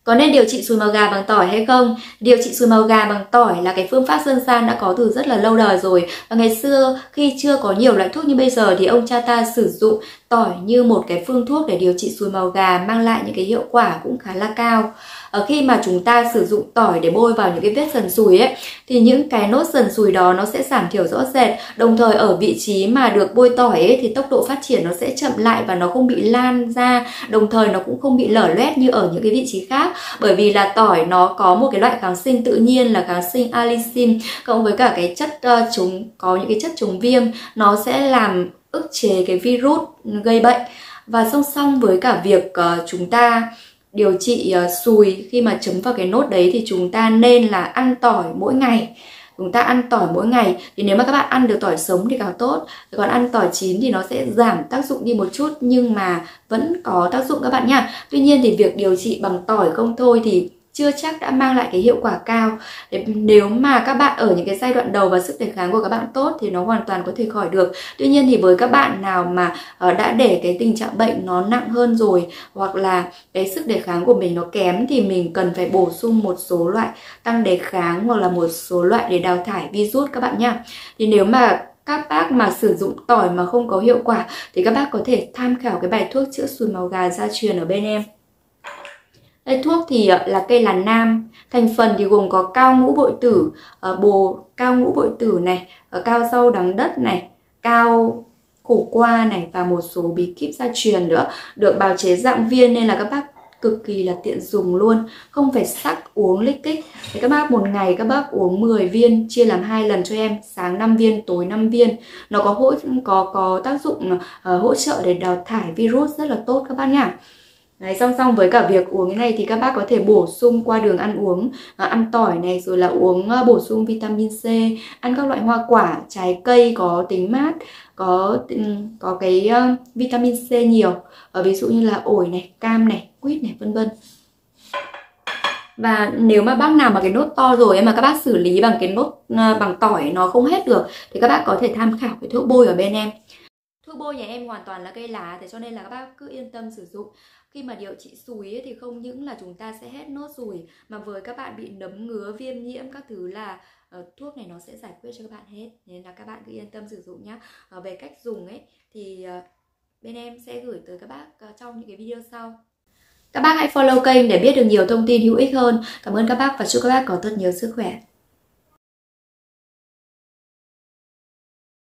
Có nên điều trị sùi màu gà bằng tỏi hay không? Điều trị sùi màu gà bằng tỏi là cái phương pháp dân gian đã có từ rất là lâu đời rồi. Và ngày xưa khi chưa có nhiều loại thuốc như bây giờ thì ông cha ta sử dụng tỏi như một cái phương thuốc để điều trị sùi màu gà, mang lại những cái hiệu quả cũng khá là cao. Khi mà chúng ta sử dụng tỏi để bôi vào những cái vết sần sùi ấy thì những cái nốt sần sùi đó nó sẽ giảm thiểu rõ rệt. Đồng thời ở vị trí mà được bôi tỏi ấy thì tốc độ phát triển nó sẽ chậm lại và nó không bị lan ra, đồng thời nó cũng không bị lở loét như ở những cái vị trí khác. Bởi vì là tỏi nó có một cái loại kháng sinh tự nhiên là kháng sinh allicin, cộng với cả cái chất có những cái chất chống viêm, nó sẽ làm ức chế cái virus gây bệnh. Và song song với cả việc chúng ta điều trị sùi khi mà chấm vào cái nốt đấy thì chúng ta nên là ăn tỏi mỗi ngày. Chúng ta ăn tỏi mỗi ngày thì nếu mà các bạn ăn được tỏi sống thì càng tốt. Còn ăn tỏi chín thì nó sẽ giảm tác dụng đi một chút nhưng mà vẫn có tác dụng các bạn nha. Tuy nhiên thì việc điều trị bằng tỏi không thôi thì chưa chắc đã mang lại cái hiệu quả cao. Nếu mà các bạn ở những cái giai đoạn đầu và sức đề kháng của các bạn tốt thì nó hoàn toàn có thể khỏi được. Tuy nhiên thì với các bạn nào mà đã để cái tình trạng bệnh nó nặng hơn rồi, hoặc là cái sức đề kháng của mình nó kém, thì mình cần phải bổ sung một số loại tăng đề kháng hoặc là một số loại để đào thải virus các bạn nha. Thì nếu mà các bác mà sử dụng tỏi mà không có hiệu quả thì các bác có thể tham khảo cái bài thuốc chữa sùi màu gà gia truyền ở bên em. Đây, thuốc thì là cây lá nam, thành phần thì gồm có cao ngũ bội tử, cao ngũ bội tử này, cao rau đắng đất này, cao khổ qua này và một số bí kíp gia truyền nữa. Được bào chế dạng viên nên là các bác cực kỳ là tiện dùng luôn, không phải sắc uống lích kích. Thì các bác một ngày các bác uống 10 viên chia làm 2 lần cho em, sáng 5 viên, tối 5 viên. Nó có tác dụng hỗ trợ để đào thải virus rất là tốt các bác nha. Đấy, song song với cả việc uống cái này thì các bác có thể bổ sung qua đường ăn uống, ăn tỏi này, rồi là uống bổ sung vitamin C, ăn các loại hoa quả, trái cây có tính mát, có cái vitamin C nhiều, ví dụ như là ổi này, cam này, quýt này, vân vân. Và nếu mà bác nào mà cái nốt to rồi mà các bác xử lý bằng cái nốt bằng tỏi nó không hết được thì các bác có thể tham khảo cái thuốc bôi ở bên em. Thuốc bôi nhà em hoàn toàn là cây lá, thế cho nên là các bác cứ yên tâm sử dụng. Khi mà điều trị sùi ấy, thì không những là chúng ta sẽ hết nốt sùi, mà với các bạn bị nấm ngứa, viêm nhiễm các thứ là thuốc này nó sẽ giải quyết cho các bạn hết. Nên là các bạn cứ yên tâm sử dụng nhé. Về cách dùng ấy thì bên em sẽ gửi tới các bác trong những cái video sau. Các bác hãy follow kênh để biết được nhiều thông tin hữu ích hơn. Cảm ơn các bác và chúc các bác có thật nhiều sức khỏe.